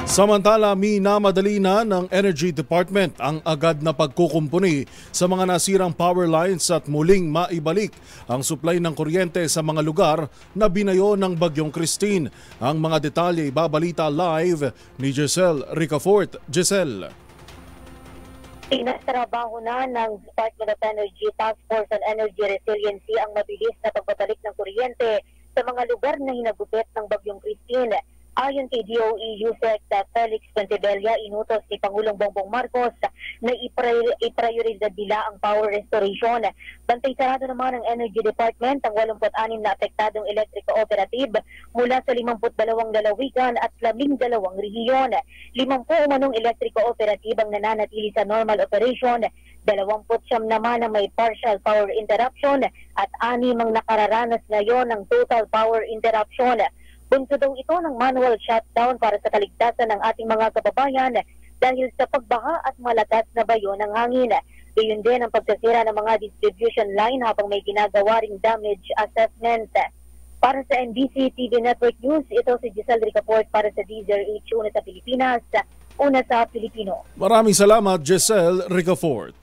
Samantala, minamadali na ng Energy Department ang agad na pagkukumpuni sa mga nasirang power lines at muling maibalik ang supply ng kuryente sa mga lugar na binayo ng Bagyong Christine. Ang mga detalye ibabalita live ni Giselle Ricafort. Giselle. Pinatrabaho na ng Department of Energy Task Force on Energy Resiliency ang mabilis na pagbabalik ng kuryente sa mga lugar na hinagupit ng Bagyong Christine. Ayon kay DOE USEC Felix Pentebella, inutos ni Pangulong Bongbong Marcos na iprioridad nila ang power restoration. Bantay sarado naman ng Energy Department ang 86 na apektadong electric cooperative mula sa 52 lalawigan at 12 rehiyon. 50 umanong electric cooperative ang nananatili sa normal operation, 29 naman ang may partial power interruption at 6 ang nakararanas ngayon ng total power interruption. Bunso daw ito ng manual shutdown para sa kaligtasan ng ating mga kababayan dahil sa pagbaha at malakas na bayo ng hangin. Gayon din ang pagsasira ng mga distribution line habang may ginagawa ring damage assessment. Para sa NBC TV Network News, ito si Giselle Ricafort para sa DZRH, una sa Pilipinas, una sa Pilipino. Maraming salamat, Giselle Ricafort.